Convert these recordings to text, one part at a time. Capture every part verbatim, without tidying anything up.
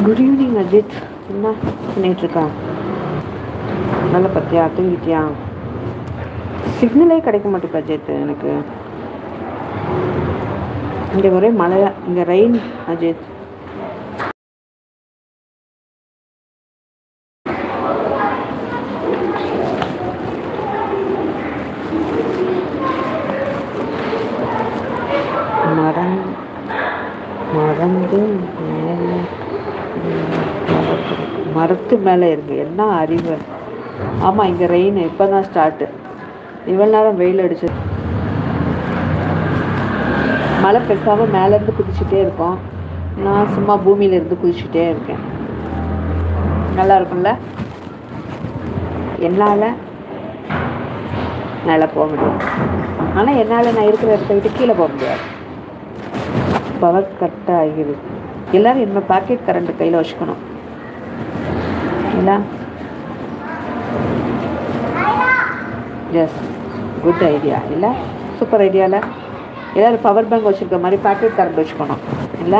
Good evening Ajith. என்ன பண்ணிகிட்ருக்கா? நல்ல பத்தியா தூங்கிட்டியா? சிக்னலே கிடைக்க மாட்டேங்குது அஜித் எனக்கு. இங்கே ஒரே மழை, இங்கே ரெயின் அஜித். மரம் மறந்து மேலே மரத்து மேலே இருக்கு. என்ன அறிவு! ஆமாம், இங்கே ரெயின் இப்போ தான் ஸ்டார்ட்டு. இவ்வளோ நேரம் வெயில் அடிச்சு மழை பெருசாக மேலேருந்து குதிச்சுட்டே இருக்கோம். நான் சும்மா பூமியிலேருந்து குதிச்சுட்டே இருக்கேன். நல்லா இருக்கும்ல? என்னால் மேலே போக முடியும், ஆனால் என்னால் நான் இருக்கிற இடத்த விட்டு கீழே போக முடியாது. பவர் கட் ஆகிடுது. எல்லோரும் என்ன பாக்கெட் கரண்ட் கையில் வச்சுக்கணும் இல்லை? எஸ், குட் ஐடியா இல்லை? சூப்பர் ஐடியாவில் எல்லோரும் பவர் பேங்க் வச்சுருக்க மாதிரி பாக்கெட் கரண்ட் வச்சுக்கணும் இல்லை?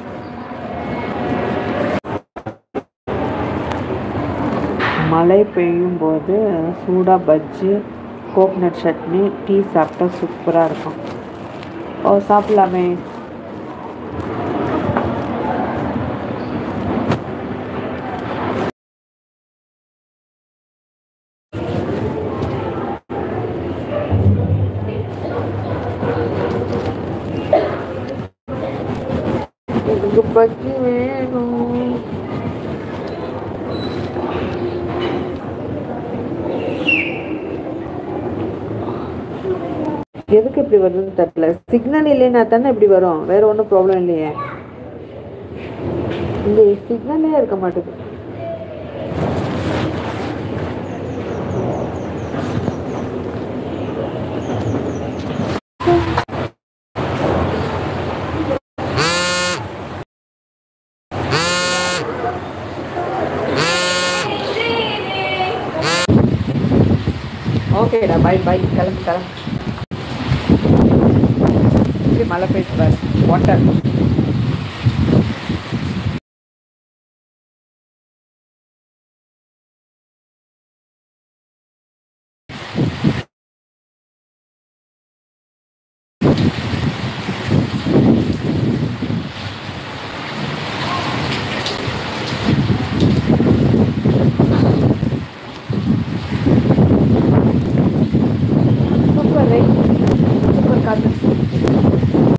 மழை பெய்யும் போது சூடாக பஜ்ஜி, கோக்னட் சட்னி, டீ சாப்பிட்டா சூப்பராக இருக்கும். ஓ, சாப்பிட்லாமே. பஜ்ஜி வேணும். எதுக்கு இப்படி வருதுன்னு தெரியல. சிக்னல் இல்லைன்னா தானே இப்படி வரும், வேற ஒன்றும் ப்ராப்ளம் இல்லையே. இந்த சிக்னலே இருக்க மாட்டேங்குது. ஓகேடா, பாய் பாய். கிளம்பு கிளம்பு. மழை பெய்யுது பாரு, வாட்டர்.